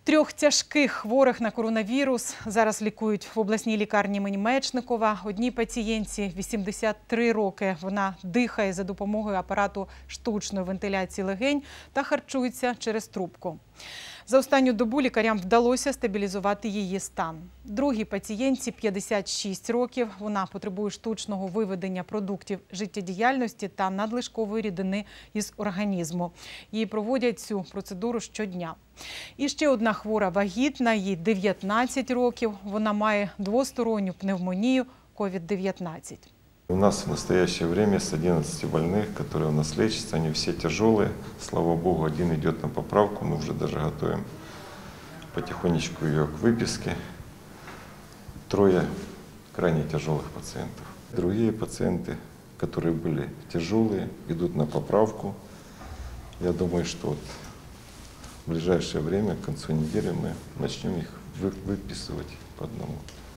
Трьох тяжких хворих на коронавірус зараз лікують в обласній лікарні імені Мечникова. Одній пацієнтці 83 роки. Вона дихає за допомогою апарату штучної вентиляції легень та харчується через трубку. За останню добу лікарям вдалося стабілізувати її стан. Другій пацієнтці 56 років. Вона потребує штучного виведення продуктів життєдіяльності та надлишкової рідини із організму. Їй проводять цю процедуру щодня. І ще одна хвора вагітна, їй 19 років. Вона має двосторонню пневмонію COVID-19. У нас в настоящее время с 11 больных, которые у нас лечатся, они все тяжелые. Слава Богу, один идет на поправку, мы уже даже готовим потихонечку ее к выписке. Трое крайне тяжелых пациентов. Другие пациенты, которые были тяжелые, идут на поправку. Я думаю, что в ближайшее время, к концу недели, мы начнем их выписывать по одному.